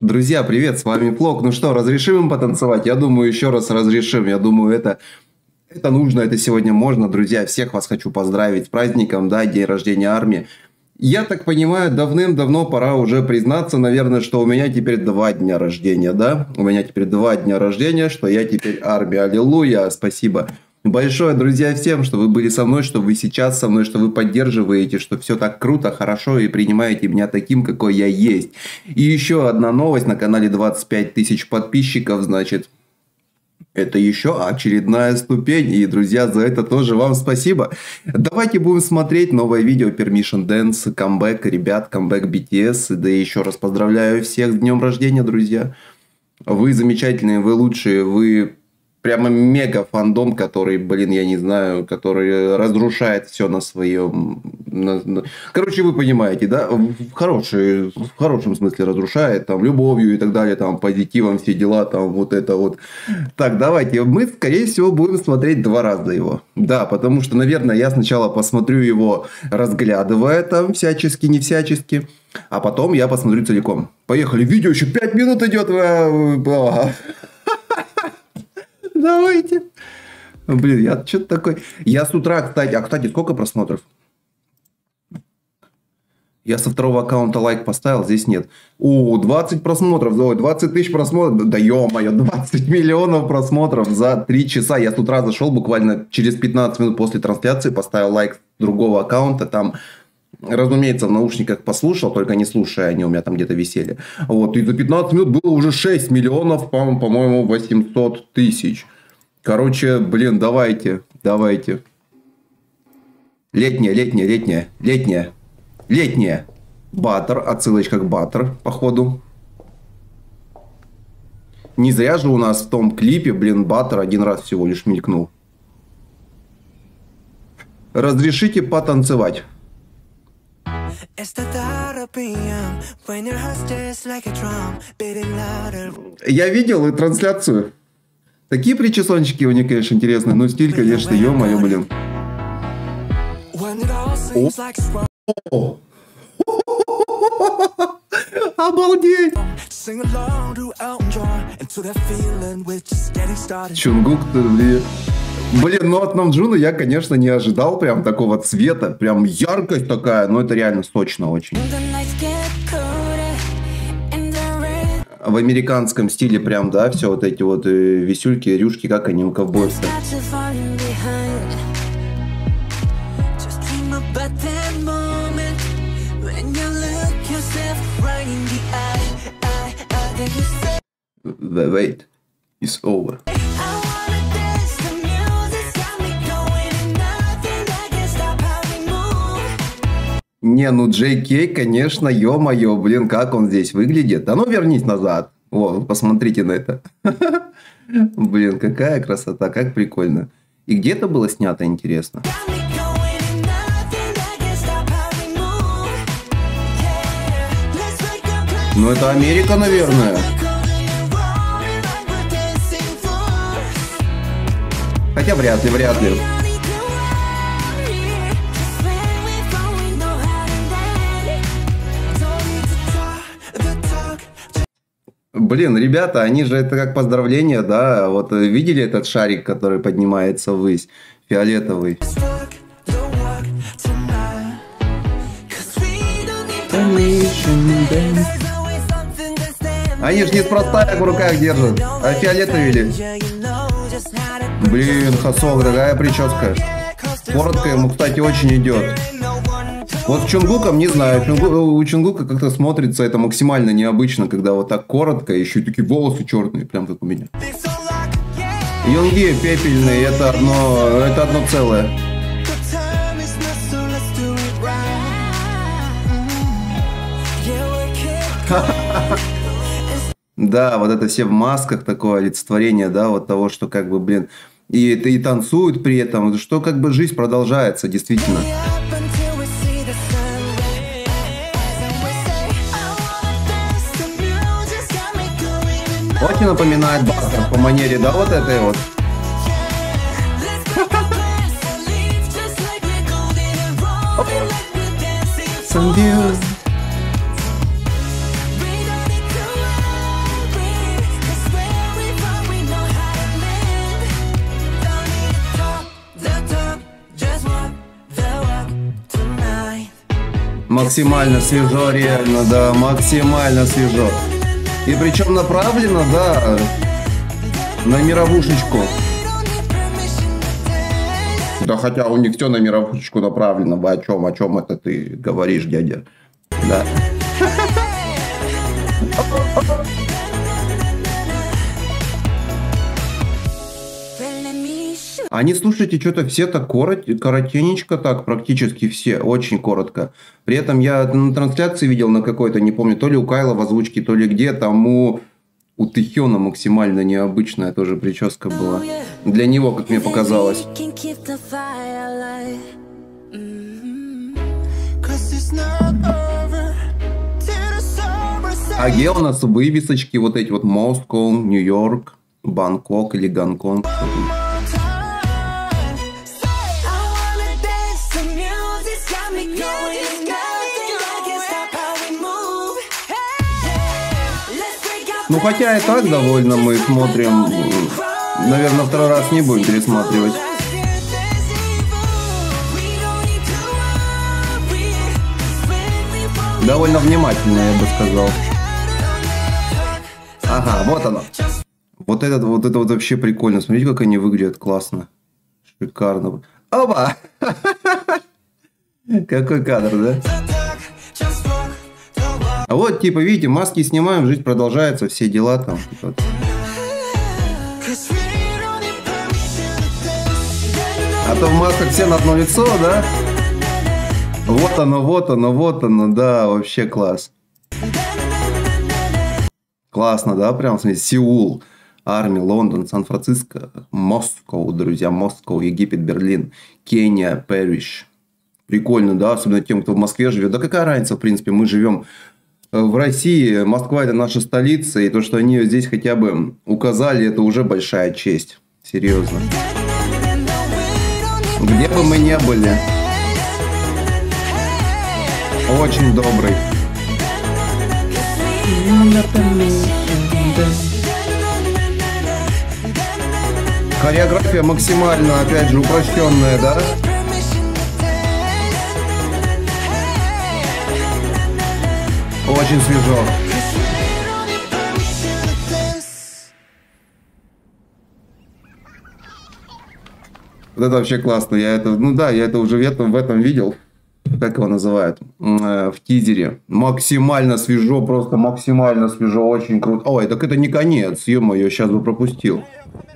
Друзья, привет, с вами Плок. Ну что, разрешим им потанцевать? Я думаю, еще раз разрешим. Я думаю, это нужно, это сегодня можно. Друзья, всех вас хочу поздравить с праздником, да, день рождения армии. Я так понимаю, давным-давно пора уже признаться, наверное, что у меня теперь 2 дня рождения, да? У меня теперь 2 дня рождения, что я теперь армия. Аллилуйя, спасибо большое, друзья, всем, что вы были со мной, что вы сейчас со мной, что вы поддерживаете, что все так круто, хорошо и принимаете меня таким, какой я есть. И еще одна новость: на канале 25 тысяч подписчиков, значит, это еще очередная ступень. И, друзья, за это тоже вам спасибо. Давайте будем смотреть новое видео Permission Dance, камбэк, ребят, камбэк BTS. Да и еще раз поздравляю всех с днем рождения, друзья. Вы замечательные, вы лучшие, вы прямо мега фандом, который, блин, я не знаю, который разрушает все на своем... Короче, вы понимаете, да? В хорошем смысле разрушает, там, любовью и так далее, там, позитивом, все дела, там, вот это вот. Так, давайте, мы, скорее всего, будем смотреть 2 раза его. Да, потому что, наверное, я сначала посмотрю его, разглядывая там всячески, не всячески, а потом я посмотрю целиком. Поехали, видео еще 5 минут идет. Давайте. Блин, я что-то такой... Я с утра, кстати... кстати, сколько просмотров? Я со 2-го аккаунта лайк поставил, здесь нет. 20 просмотров, 20 тысяч просмотров. Да ё-моё, 20 миллионов просмотров за 3 часа. Я с утра зашел буквально через 15 минут после трансляции, поставил лайк с другого аккаунта. Там, разумеется, в наушниках послушал, только не слушая, они у меня там где-то висели. Вот, и за 15 минут было уже 6 миллионов, по-моему, 800 тысяч. Короче, блин, давайте. Летняя. Баттер, отсылочка к Баттер, походу. Не зря же у нас в том клипе, блин, Баттер один раз всего лишь мелькнул. Разрешите потанцевать. Я видел и трансляцию. Такие причесончики у них, конечно, интересные. Ну, стиль, конечно, ё-моё, блин. О! Обалдеть! Чунгук, блин. Блин, ну от Намджуна я, конечно, не ожидал прям такого цвета. Прям яркость такая. Но это реально сочно очень. В американском стиле прям, да, все вот эти вот висюльки, рюшки, как они у ковбойцев. Wait, it's over. Не, ну Джей Кей, конечно, ё-моё, блин, как он здесь выглядит. А ну вернись назад. Вот, посмотрите на это. Блин, какая красота, как прикольно. И где это было снято, интересно? Ну это Америка, наверное. Хотя вряд ли. Блин, ребята, они же это как поздравление, да? Вот видели этот шарик, который поднимается ввысь? Фиолетовый. Они же неспроста их в руках держат. А фиолетовый ли? Блин, Хасок, такая прическа. Коротко ему, кстати, очень идет. Вот с Чунгуком, не знаю, у Чунгука как-то смотрится это максимально необычно, когда вот так коротко, еще и такие волосы черные, прям как у меня. Йонги пепельные, это одно целое. Да, вот это все в масках, такое олицетворение, да, вот того, что как бы, блин, и танцуют при этом, что как бы жизнь продолжается, действительно. Очень напоминает Баттер по манере, да, вот этой вот. Максимально свежо, реально, да, максимально свежо. И причем направлено, да, на мировушечку. Да хотя у них все на мировушечку направлено. О чем это ты говоришь, дядя? Да. Они, слушайте, что-то все так коротенечко так, практически все, очень коротко. При этом я на трансляции видел на какой-то, не помню, то ли у Кайла в озвучке, то ли где, там у Тэхёна максимально необычная тоже прическа была. Для него, как мне показалось. А где у нас вывесочки, вот эти вот Москва, Нью-Йорк, Бангкок или Гонконг? Ну, хотя и так довольно мы смотрим. Наверное, второй раз не будем пересматривать. Довольно внимательно, я бы сказал. Ага, вот оно. Вот это вот вообще прикольно. Смотрите, как они выглядят классно. Шикарно. Опа! Какой кадр, да? А вот, типа, видите, маски снимаем, жизнь продолжается, все дела там. А то в масках все на одно лицо, да? Вот оно, да, вообще класс. Классно, да, прям, смотрите, Сеул, Арми, Лондон, Сан-Франциско, Москва, друзья, Москва, Египет, Берлин, Кения, Париж. Прикольно, да, особенно тем, кто в Москве живет. Да какая разница, в принципе, мы живем в России, Москва это наша столица, и то, что они ее здесь хотя бы указали, это уже большая честь. Серьезно. Где бы мы ни были. Очень добрый. Хореография максимально, опять же, упрощенная, да? Очень свежо. Вот это вообще классно. Я это уже в этом видел. Как его называют? В тизере. Максимально свежо, просто максимально свежо. Очень круто. Ой, так это не конец. Ё-моё, сейчас бы пропустил.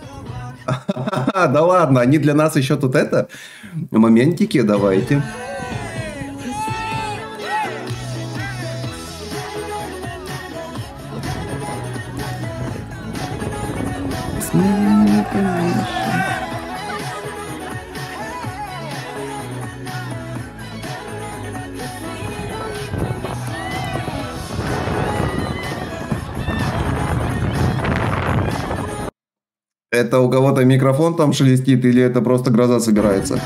Да ладно, они для нас еще тут это. Моментики давайте. Это у кого-то микрофон там шелестит или это просто гроза собирается?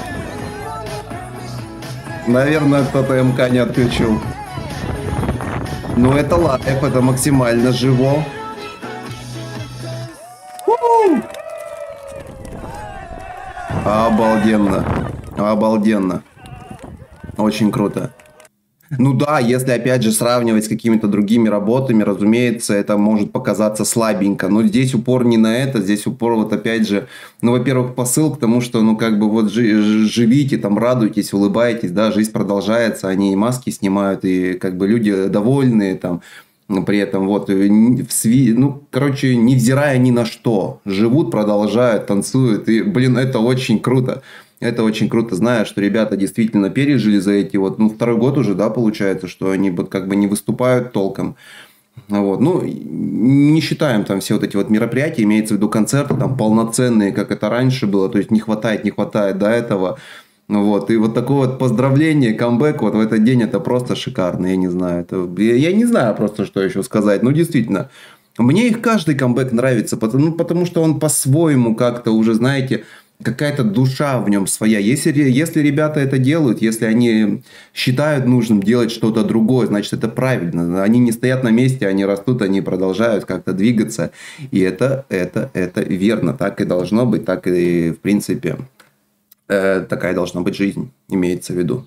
Наверное, кто-то МК не отключил. Ну это лайв, это максимально живо. Обалденно. Обалденно. Очень круто. Ну да, если опять же сравнивать с какими-то другими работами, разумеется, это может показаться слабенько. Но здесь упор не на это, здесь упор вот опять же, ну, во-первых, посыл к тому, что, ну, как бы вот живите, там, радуйтесь, улыбайтесь, да, жизнь продолжается, они и маски снимают, и как бы люди довольные, там, при этом вот, ну, короче, невзирая ни на что, живут, продолжают, танцуют, и, блин, это очень круто. Это очень круто, зная, что ребята действительно пережили за эти вот, ну, второй год уже, да, получается, что они вот как бы не выступают толком. Вот. Ну, не считаем там все вот эти вот мероприятия, имеется в виду концерты там полноценные, как это раньше было, то есть не хватает до этого. Вот. И вот такое вот поздравление, камбэк вот в этот день, это просто шикарно, я не знаю. Я не знаю просто, что еще сказать, ну, действительно. Мне их каждый камбэк нравится, потому что он по-своему как-то уже, знаете, какая-то душа в нем своя. Если ребята это делают, если они считают нужным делать что-то другое, значит, это правильно. Они не стоят на месте, они растут, они продолжают как-то двигаться. И это верно. Так и должно быть, так и, в принципе, такая должна быть жизнь, имеется в виду.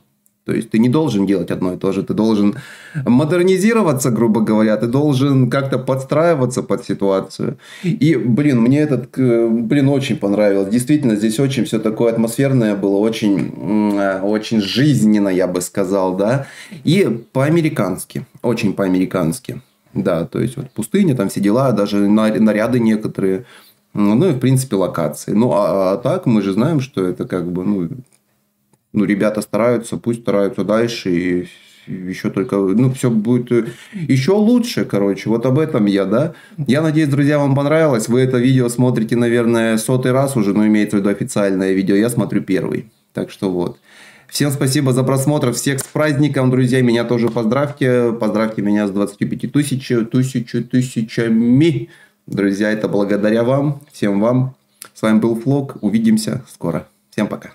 То есть ты не должен делать одно и то же, ты должен модернизироваться, грубо говоря, ты должен как-то подстраиваться под ситуацию. И, блин, мне очень понравилось. Действительно, здесь очень все такое атмосферное было, очень жизненно, я бы сказал, да. И по-американски, очень по-американски. Да, то есть вот пустыня, там все дела, даже наряды некоторые. Ну и, в принципе, локации. Ну, а так мы же знаем, что это как бы, ребята стараются, пусть стараются дальше, и еще только, все будет еще лучше, короче. Вот об этом я, да. Я надеюсь, друзья, вам понравилось. Вы это видео смотрите, наверное, 100-й раз уже, но имеется в виду официальное видео. Я смотрю первый. Так что вот. Всем спасибо за просмотр. Всех с праздником, друзья. Меня тоже поздравьте. Поздравьте меня с 25 тысячами. Друзья, это благодаря вам. Всем вам. С вами был Флог. Увидимся скоро. Всем пока.